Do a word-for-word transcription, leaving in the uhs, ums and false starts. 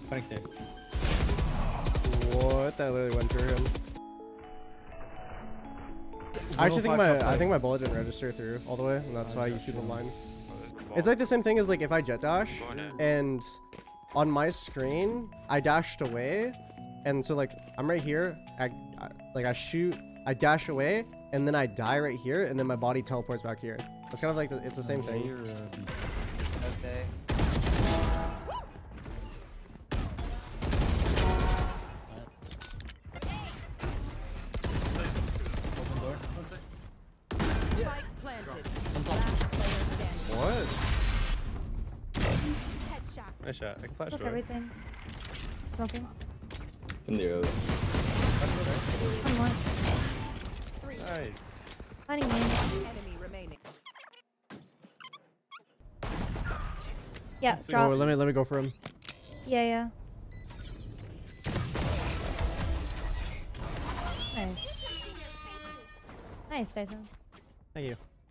Phoenix safe. What? That literally went through him. I actually think my I think my bullet didn't register through all the way, and that's why you see the line. It's like the same thing as like if I jet dash and on my screen I dashed away, and so like I'm right here, I, I like I shoot, I dash away, and then I die right here, and then my body teleports back here. It's kind of like the, it's the same thing. Okay. What? Nice shot. I can flash Took door. everything. Smoking. In the early. One more. Nice. Finding me. Enemy remaining. Yeah, Oh, drop. let me let me go for him. Yeah, yeah. Nice. Nice, Dyson. Thank you.